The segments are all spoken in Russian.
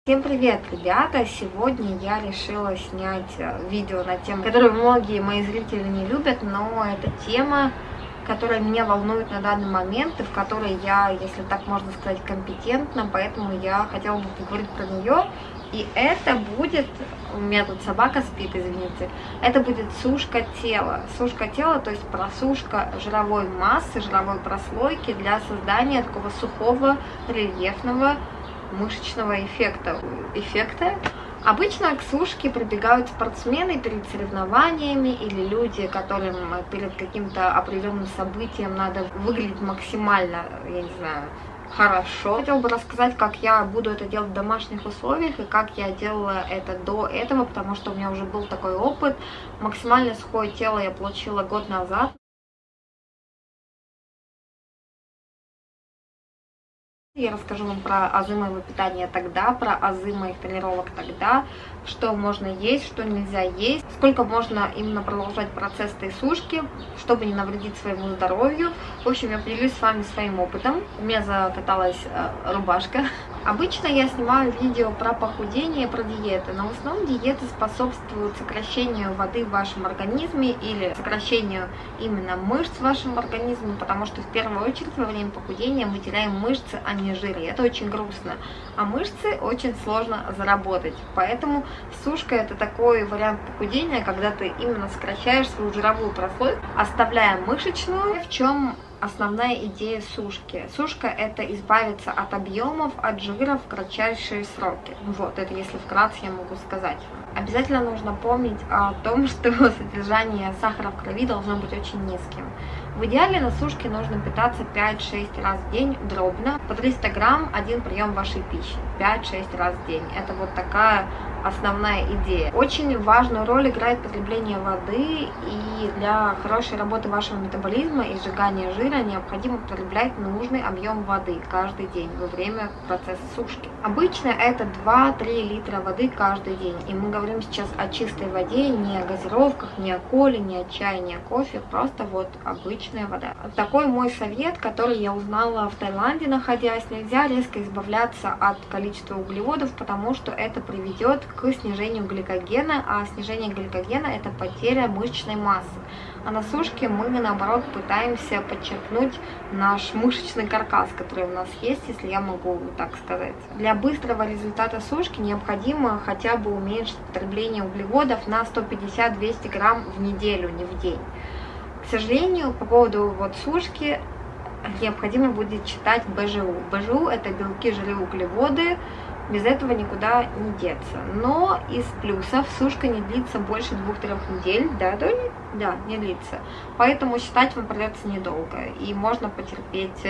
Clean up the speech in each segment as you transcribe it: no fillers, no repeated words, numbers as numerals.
Всем привет, ребята! Сегодня я решила снять видео на тему, которую многие мои зрители не любят, но это тема, которая меня волнует на данный момент и в которой я, если так можно сказать, компетентна, поэтому я хотела бы поговорить про нее. И это будет, у меня тут собака спит, извините, это будет сушка тела. Сушка тела, то есть просушка жировой массы, жировой прослойки для создания такого сухого, рельефного, мышечного эффекта. Обычно к сушке прибегают спортсмены перед соревнованиями или люди, которым перед каким-то определенным событием надо выглядеть максимально, я не знаю, хорошо. Хотела бы рассказать, как я буду это делать в домашних условиях и как я делала это до этого, потому что у меня уже был такой опыт. Максимально сухое тело я получила год назад. Я расскажу вам про азы моего питания тогда, про азы моих тренировок тогда, что можно есть, что нельзя есть, сколько можно именно продолжать процесс этой сушки, чтобы не навредить своему здоровью. В общем, я поделюсь с вами своим опытом. У меня закаталась рубашка. Обычно я снимаю видео про похудение, про диеты, но в основном диеты способствуют сокращению воды в вашем организме или сокращению именно мышц в вашем организме, потому что в первую очередь во время похудения мы теряем мышцы, а не жир, и это очень грустно. А мышцы очень сложно заработать, поэтому сушка — это такой вариант похудения, когда ты именно сокращаешь свою жировую прослойку, оставляя мышечную. В чем основная идея сушки? Сушка — это избавиться от объемов, от жира в кратчайшие сроки. Вот, это если вкратце я могу сказать. Обязательно нужно помнить о том, что содержание сахара в крови должно быть очень низким. В идеале на сушке нужно питаться 5-6 раз в день дробно, по 300 грамм один прием вашей пищи, 5-6 раз в день. Это вот такая основная идея. Очень важную роль играет потребление воды, и для хорошей работы вашего метаболизма и сжигания жира необходимо потреблять нужный объем воды каждый день во время процесса сушки. Обычно это 2-3 литра воды каждый день, и мы говорим сейчас о чистой воде, не о газировках, не о коле, не о чае, не о кофе, просто вот обычная вода. Такой мой совет, который я узнала в Таиланде находясь: нельзя резко избавляться от количества углеводов, потому что это приведет к снижению гликогена, а снижение гликогена — это потеря мышечной массы. А на сушке мы, наоборот, пытаемся подчеркнуть наш мышечный каркас, который у нас есть, если я могу так сказать. Для быстрого результата сушки необходимо хотя бы уменьшить потребление углеводов на 150-200 грамм в неделю, не в день. К сожалению, по поводу вот сушки необходимо будет читать БЖУ. БЖУ — это белки, жиры, углеводы. Без этого никуда не деться. Но из плюсов сушка не длится больше 2-3 недель, да, не длится. Поэтому считать вам придется недолго, и можно потерпеть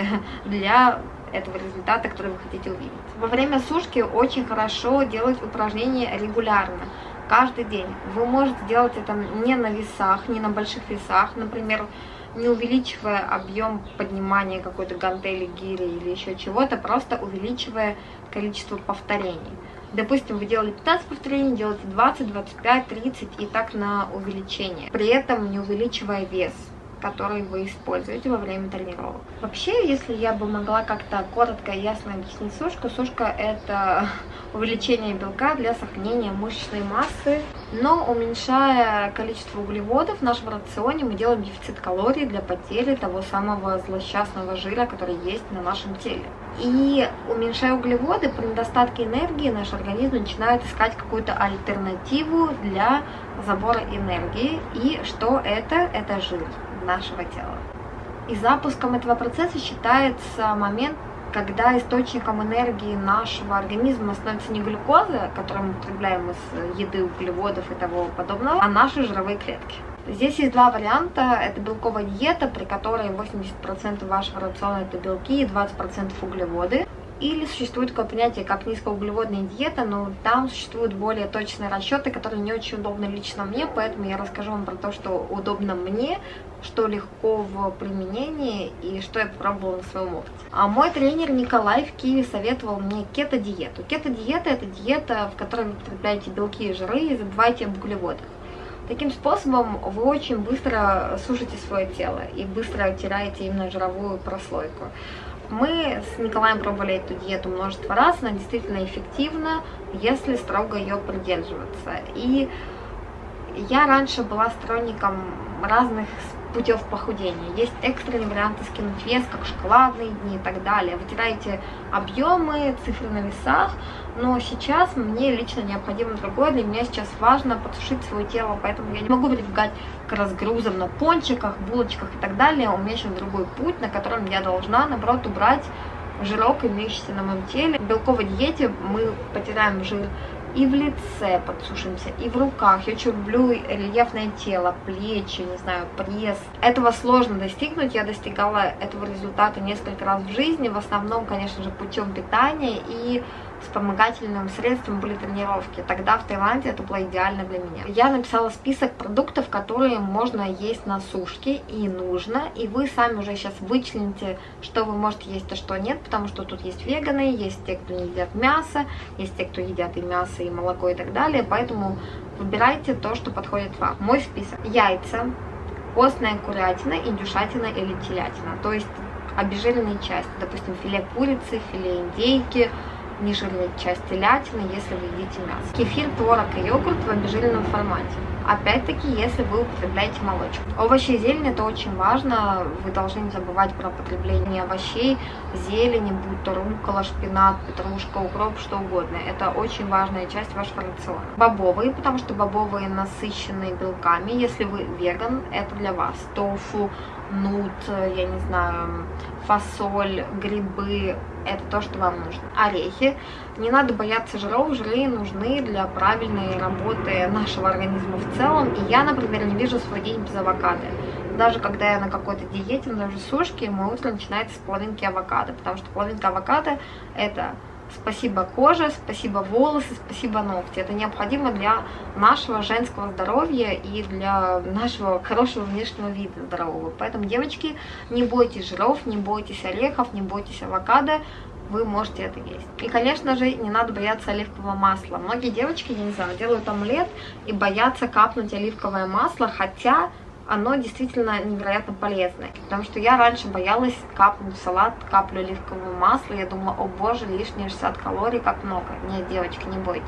для этого результата, который вы хотите увидеть. Во время сушки очень хорошо делать упражнения регулярно, каждый день. Вы можете делать это не на весах, не на больших весах, например, не увеличивая объем поднимания какой-то гантели, гири или еще чего-то, просто увеличивая количество повторений. Допустим, вы делали 15 повторений, делаете 20, 25, 30 и так на увеличение. При этом не увеличивая вес, который вы используете во время тренировок. Вообще, если я бы могла как-то коротко и ясно объяснить сушку, сушка — это увеличение белка для сохранения мышечной массы, но уменьшая количество углеводов в нашем рационе, мы делаем дефицит калорий для потери того самого злосчастного жира, который есть на нашем теле. И уменьшая углеводы, при недостатке энергии наш организм начинает искать какую-то альтернативу для забора энергии. И что это? Это жир нашего тела. И запуском этого процесса считается момент, когда источником энергии нашего организма становится не глюкоза, которую мы потребляем из еды, углеводов и того подобного, а наши жировые клетки. Здесь есть два варианта. Это белковая диета, при которой 80% вашего рациона это белки и 20% углеводы. Или существует такое понятие, как низкоуглеводная диета, но там существуют более точные расчеты, которые не очень удобны лично мне, поэтому я расскажу вам про то, что удобно мне, что легко в применении и что я попробовала на своем опыте. А мой тренер Николай в Киеве советовал мне кето-диету. Кето-диета — это диета, в которой вы потребляете белки и жиры и забываете об углеводах. Таким способом вы очень быстро сушите свое тело и быстро теряете именно жировую прослойку. Мы с Николаем пробовали эту диету множество раз, она действительно эффективна, если строго ее придерживаться. И я раньше была сторонником разных путев похудения. Есть экстренные варианты скинуть вес, как шоколадные дни и так далее. Вытираете объемы, цифры на весах, но сейчас мне лично необходимо другое. Для меня сейчас важно подсушить свое тело, поэтому я не могу прибегать к разгрузам на пончиках, булочках и так далее. У меня сейчас другой путь, на котором я должна, наоборот, убрать жирок, имеющийся на моем теле. В белковой диете мы потеряем жир и в лице подсушимся, и в руках. Я очень люблю рельефное тело, плечи, не знаю, пресс. Этого сложно достигнуть. Я достигала этого результата несколько раз в жизни. В основном, конечно же, путем питания и вспомогательным средством были тренировки. Тогда в Таиланде это было идеально для меня. Я написала список продуктов, которые можно есть на сушке и нужно. И вы сами уже сейчас вычлените, что вы можете есть, а что нет. Потому что тут есть веганы, есть те, кто не едят мясо, есть те, кто едят и мясо, и молоко, и так далее. Поэтому выбирайте то, что подходит вам. Мой список: яйца, постная курятина, индюшатина или телятина. То есть обезжиренные части. Допустим, филе курицы, филе индейки, нежирная часть телятины, если вы едите мясо. Кефир, творог и йогурт в обезжиренном формате. Опять-таки, если вы употребляете молочку. Овощи и зелень — это очень важно. Вы должны не забывать про потребление овощей, зелени, будь то руккола, шпинат, петрушка, укроп, что угодно. Это очень важная часть вашего рациона. Бобовые, потому что бобовые насыщенные белками. Если вы веган, это для вас. Тофу, нут, я не знаю, фасоль, грибы — это то, что вам нужно. Орехи. Не надо бояться жиров, жиры нужны для правильной работы нашего организма в целом. И я, например, не вижу свой день без авокадо. Даже когда я на какой-то диете, на сушке, мое утро начинается с половинки авокадо, потому что половинка авокадо — это спасибо коже, спасибо волосы, спасибо ногти. Это необходимо для нашего женского здоровья и для нашего хорошего внешнего вида здорового. Поэтому, девочки, не бойтесь жиров, не бойтесь орехов, не бойтесь авокадо. Вы можете это есть. И, конечно же, не надо бояться оливкового масла. Многие девочки, я не знаю, делают омлет и боятся капнуть оливковое масло, хотя оно действительно невероятно полезное. Потому что я раньше боялась капнуть в салат каплю оливкового масла. Я думала: о боже, лишние 60 калорий, как много. Нет, девочки, не бойтесь.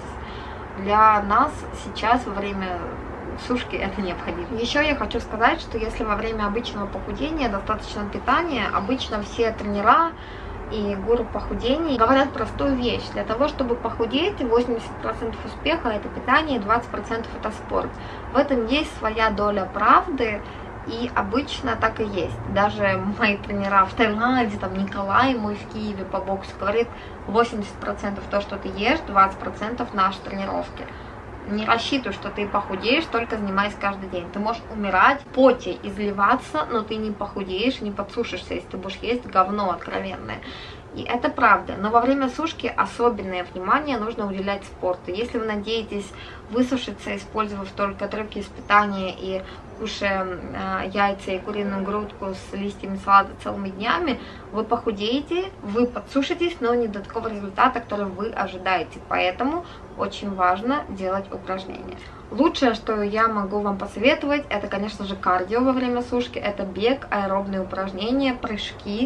Для нас сейчас во время сушки это необходимо. Еще я хочу сказать, что если во время обычного похудения достаточно питания, обычно все тренера и гуру похудения говорят простую вещь: для того, чтобы похудеть, 80% успеха — это питание, и 20% — это спорт. В этом есть своя доля правды, и обычно так и есть. Даже мои тренера в Таиланде, там Николай мой в Киеве по боксу, говорит: 80% то, что ты ешь, 20% наши тренировки. Не рассчитывай, что ты похудеешь, только занимаясь каждый день. Ты можешь умирать, в поте изливаться, но ты не похудеешь, не подсушишься, если ты будешь есть говно откровенное. И это правда. Но во время сушки особенное внимание нужно уделять спорту. Если вы надеетесь высушиться, использовав только отрывки из питания и кушая яйца и куриную грудку с листьями салата целыми днями, вы похудеете, вы подсушитесь, но не до такого результата, который вы ожидаете. Поэтому очень важно делать упражнения. Лучшее, что я могу вам посоветовать, это, конечно же, кардио во время сушки. Это бег, аэробные упражнения, прыжки,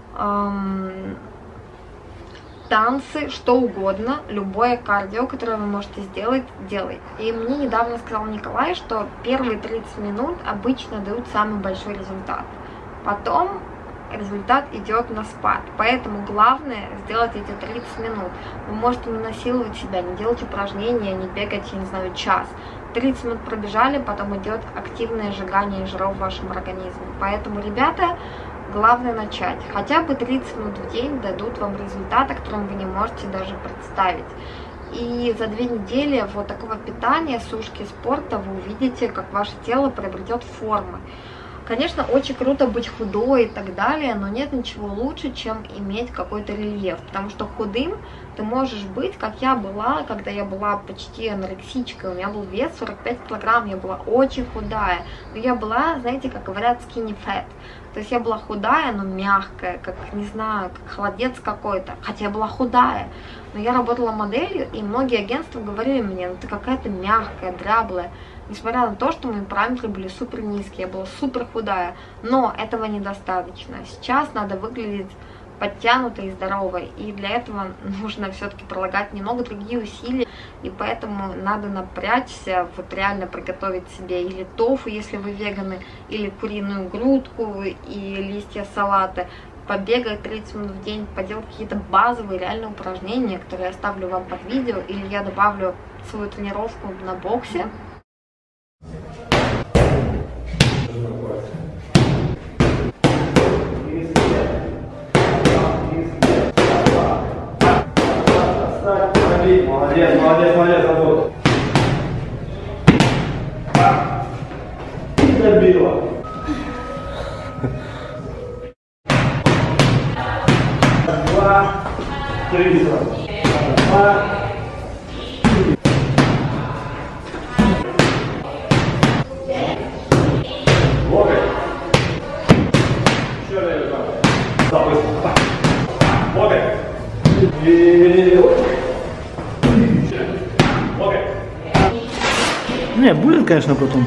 танцы, что угодно, любое кардио, которое вы можете сделать, делайте. И мне недавно сказал Николай, что первые 30 минут обычно дают самый большой результат. Потом результат идет на спад. Поэтому главное сделать эти 30 минут. Вы можете не насиловать себя, не делать упражнения, не бегать, я не знаю, час. 30 минут пробежали, потом идет активное сжигание жиров в вашем организме. Поэтому, ребята, главное начать. Хотя бы 30 минут в день дадут вам результат, о котором вы не можете даже представить. И за 2 недели вот такого питания, сушки, спорта вы увидите, как ваше тело приобретет формы. Конечно, очень круто быть худой и так далее, но нет ничего лучше, чем иметь какой-то рельеф. Потому что худым ты можешь быть, как я была, когда я была почти анорексичкой. У меня был вес 45 килограмм, я была очень худая. Но я была, знаете, как говорят, skinny fat. То есть я была худая, но мягкая, как, не знаю, как холодец какой-то. Хотя я была худая. Но я работала моделью, и многие агентства говорили мне: ну ты какая-то мягкая, дряблая. Несмотря на то, что мои параметры были супер низкие, я была супер худая. Но этого недостаточно. Сейчас надо выглядеть подтянутой и здоровой. И для этого нужно все-таки прилагать немного другие усилия, и поэтому надо напрячься, вот реально приготовить себе или тофу, если вы веганы, или куриную грудку, и листья салата, побегать 30 минут в день, поделать какие-то базовые реальные упражнения, которые я оставлю вам под видео, или я добавлю свою тренировку на боксе. Молодец, молодец, молодец, работа. И добила. Два, три, два. Локоть. Еще раз. Локоть. И Не, будет, конечно, потом.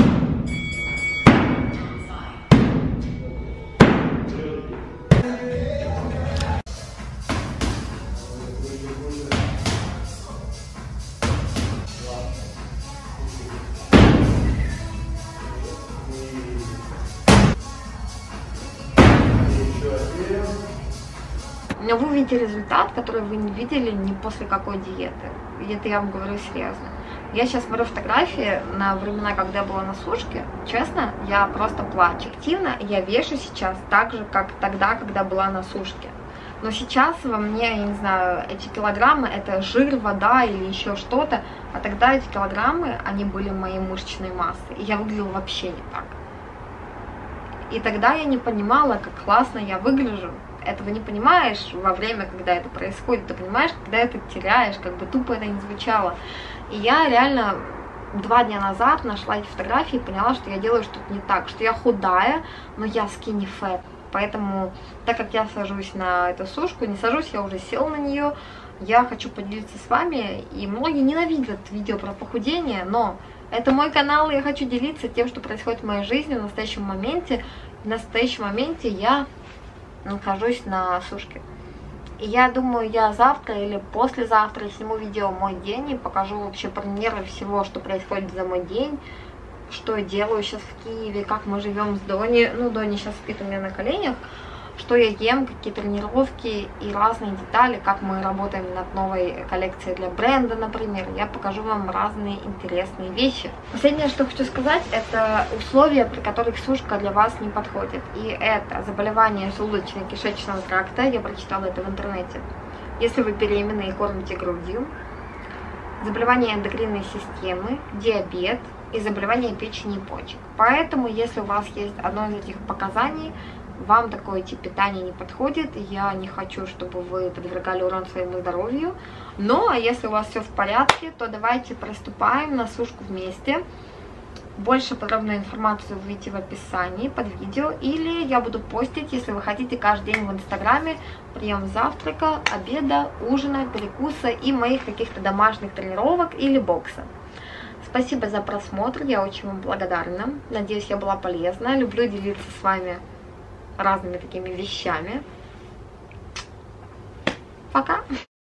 Но вы увидите результат, который вы не видели ни после какой диеты. И это я вам говорю серьезно. Я сейчас смотрю фотографии на времена, когда я была на сушке. Честно, я просто плачу. Активно я вешу сейчас так же, как тогда, когда была на сушке. Но сейчас во мне, я не знаю, эти килограммы это жир, вода или еще что-то. А тогда эти килограммы, они были моей мышечной массой. И я выглядела вообще не так. И тогда я не понимала, как классно я выгляжу. Этого не понимаешь во время, когда это происходит. Ты понимаешь, когда это теряешь, как бы тупо это не звучало. И я реально 2 дня назад нашла эти фотографии и поняла, что я делаю что-то не так. Что я худая, но я skinny fat. Поэтому, так как я сажусь на эту сушку, не сажусь, я уже села на нее. Я хочу поделиться с вами. И многие ненавидят видео про похудение, но это мой канал, и я хочу делиться тем, что происходит в моей жизни в настоящем моменте. В настоящем моменте я нахожусь на сушке. И я думаю, я завтра или послезавтра сниму видео мой день и покажу вообще примеры всего, что происходит за мой день, что я делаю сейчас в Киеве, как мы живем с Дони. Ну, Дони сейчас спит у меня на коленях. Что я ем, какие тренировки и разные детали, как мы работаем над новой коллекцией для бренда, например. Я покажу вам разные интересные вещи. Последнее, что хочу сказать, это условия, при которых сушка для вас не подходит. И это заболевание желудочно-кишечного тракта, я прочитала это в интернете. Если вы беременны и кормите грудью, заболевание эндокринной системы, диабет и заболевание печени и почек. Поэтому, если у вас есть одно из этих показаний, вам такой тип питания не подходит, я не хочу, чтобы вы подвергали урон своему здоровью. Но если у вас все в порядке, то давайте приступаем на сушку вместе. Больше подробную информацию вы видите в описании под видео, или я буду постить, если вы хотите, каждый день в инстаграме прием завтрака, обеда, ужина, перекуса и моих каких-то домашних тренировок или бокса. Спасибо за просмотр, я очень вам благодарна. Надеюсь, я была полезна. Люблю делиться с вами разными такими вещами. Пока!